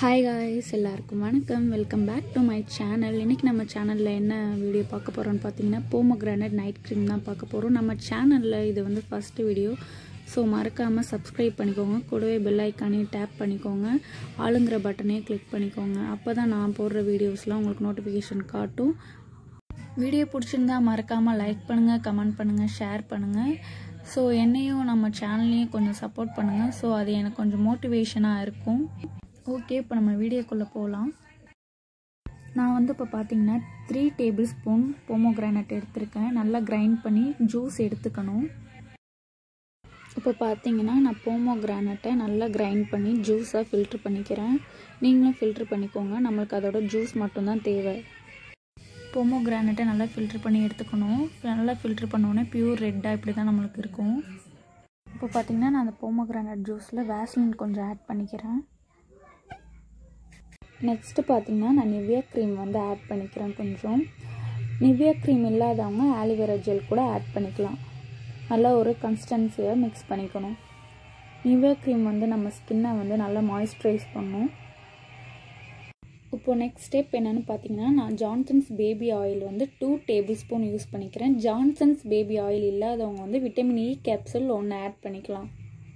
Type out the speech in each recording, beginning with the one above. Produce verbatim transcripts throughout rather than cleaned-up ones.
Hi guys, எல்லாருக்கும் வணக்கம். Welcome back to my channel. இன்னைக்கு நம்ம சேனலில் என்ன வீடியோ பார்க்க போகிறோம்னு பார்த்தீங்கன்னா போமோகிரானட் நைட் க்ரீம் தான் பார்க்க போகிறோம். நம்ம சேனலில் இது வந்து ஃபஸ்ட்டு வீடியோ. ஸோ மறக்காமல் சப்ஸ்கிரைப் பண்ணிக்கோங்க. கூடவே பெல் ஐக்கானையும் டேப் பண்ணிக்கோங்க. ஆளுங்கிற பட்டனையும் கிளிக் பண்ணிக்கோங்க. அப்போ தான் நான் போடுற வீடியோஸ்லாம் உங்களுக்கு நோட்டிஃபிகேஷன் காட்டும். வீடியோ பிடிச்சிருந்தா மறக்காமல் லைக் பண்ணுங்கள், கமெண்ட் பண்ணுங்கள், ஷேர் பண்ணுங்கள். ஸோ என்னையும் நம்ம சேனல்லையும் கொஞ்சம் சப்போர்ட் பண்ணுங்கள். ஸோ அது எனக்கு கொஞ்சம் மோட்டிவேஷனாக இருக்கும். ஓகே, இப்போ நம்ம வீடியோக்குள்ளே போகலாம். நான் வந்து இப்போ பார்த்தீங்கன்னா த்ரீ டேபிள் ஸ்பூன் போமோகிரானட் எடுத்திருக்கேன். நல்லா கிரைண்ட் பண்ணி ஜூஸ் எடுத்துக்கணும். இப்போ பார்த்தீங்கன்னா நான் போமோகிரானட்டை நல்லா கிரைண்ட் பண்ணி ஜூஸாக ஃபில்ட்ரு பண்ணிக்கிறேன். நீங்களும் ஃபில்ட்ரு பண்ணிக்கோங்க. நம்மளுக்கு அதோட ஜூஸ் மட்டும்தான் தேவை. போமோகிரானட்டை நல்லா ஃபில்ட்ரு பண்ணி எடுத்துக்கணும். நல்லா ஃபில்ட்ரு பண்ணோன்னே ப்யூர் ரெட்டாக இப்படி தான் நம்மளுக்கு இருக்கும். இப்போ பார்த்தீங்கன்னா நான் அந்த போமோகிரானட் ஜூஸில் வேஸ்லின் கொஞ்சம் ஆட் பண்ணிக்கிறேன். நெக்ஸ்ட்டு பார்த்திங்கன்னா நான் நிவ்யா க்ரீம் வந்து ஆட் பண்ணிக்கிறேன். கொஞ்சம் நிவ்யா க்ரீம் இல்லாதவங்க ஆலிவேரா ஜெல் கூட ஆட் பண்ணிக்கலாம். நல்லா ஒரு கன்சிஸ்டன்சியை மிக்ஸ் பண்ணிக்கணும். நிவ்யா க்ரீம் வந்து நம்ம ஸ்கின்னை வந்து நல்லா மாய்ஸ்சரைஸ் பண்ணும். இப்போது நெக்ஸ்ட் ஸ்டெப் என்னென்னு பார்த்தீங்கன்னா நான் ஜான்சன்ஸ் பேபி ஆயில் வந்து டூ டேபிள் ஸ்பூன் யூஸ் பண்ணிக்கிறேன். ஜான்சன்ஸ் பேபி ஆயில் இல்லாதவங்க வந்து விட்டமின் இ கேப்சூல் ஒன்று ஆட் பண்ணிக்கலாம்.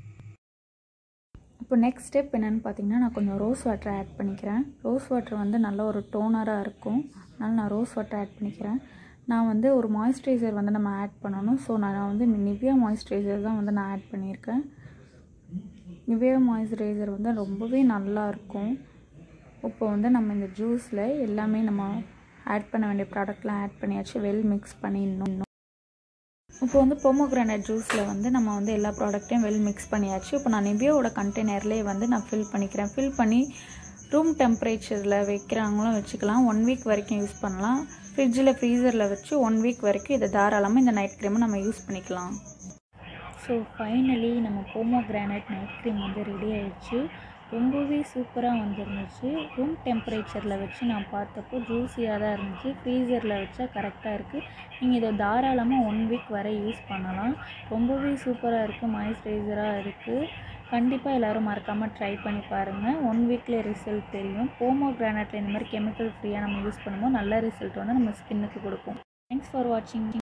இப்போ நெக்ஸ்ட் ஸ்டெப் என்னென்னு பார்த்தீங்கன்னா நான் கொஞ்சம் ரோஸ் வாட்டர் ஆட் பண்ணிக்கிறேன். ரோஸ் வாட்டர் வந்து நல்ல ஒரு டோனராக இருக்கும். அதனால் நான் ரோஸ் வாட்டர் ஆட் பண்ணிக்கிறேன். நான் வந்து ஒரு மாய்ஸ்சரைசர் வந்து நம்ம ஆட் பண்ணணும். ஸோ நான் வந்து நிவ்யா மாய்ஸ்சரைசர் தான் வந்து நான் ஆட் பண்ணியிருக்கேன். நிவ்யா மாய்ஸ்சரைசர் வந்து ரொம்பவே நல்லாயிருக்கும். இப்போ வந்து நம்ம இந்த ஜூஸில் எல்லாமே நம்ம ஆட் பண்ண வேண்டிய ப்ராடக்ட்லாம் ஆட் பண்ணியாச்சு. வெல் மிக்ஸ் பண்ணிடணும். இப்போ வந்து போமோகிரானட் ஜூஸில் வந்து நம்ம வந்து எல்லா ப்ராடக்ட்டையும் வெல் மிக்ஸ் பண்ணியாச்சு. இப்போ நான் நிவ்யாவோட கண்டெய்னர்லேயே வந்து நான் ஃபில் பண்ணிக்கிறேன். ஃபில் பண்ணி ரூம் டெம்பரேச்சரில் வைக்கிறாங்களும் வச்சுக்கலாம். ஒன் வீக் வரைக்கும் யூஸ் பண்ணலாம். ஃப்ரிட்ஜில் ஃப்ரீசரில் வச்சு ஒன் வீக் வரைக்கும் இதை தாராளமாக இந்த நைட் க்ரீமை நம்ம யூஸ் பண்ணிக்கலாம். ஸோ ஃபைனலி நம்ம போமோகிரானட் நைட் க்ரீம் வந்து ரெடி ஆகிடுச்சு. ரொம்பவே சூப்பராக வந்துருந்துச்சு. ரூம் டெம்பரேச்சரில் வச்சு நான் பார்த்தப்போ ஜூஸியாக தான் இருந்துச்சு. ஃப்ரீசரில் வச்சா கரெக்டாக இருக்குது. நீங்கள் இதை தாராளமாக ஒன் வீக் வரை யூஸ் பண்ணலாம். ரொம்பவே சூப்பராக இருக்குது. மாய்ஸ்சரைசராக இருக்குது. கண்டிப்பாக எல்லோரும் மறக்காமல் ட்ரை பண்ணி பாருங்கள். ஒன் வீக்கில் ரிசல்ட் தெரியும். போமோகிரானட்டில் இந்த மாதிரி கெமிக்கல் ஃப்ரீயாக நம்ம யூஸ் பண்ணும்போது நல்ல ரிசல்ட் வந்து நம்ம ஸ்கின்னுக்கு கொடுக்கும். தேங்க்ஸ் ஃபார் வாட்சிங்.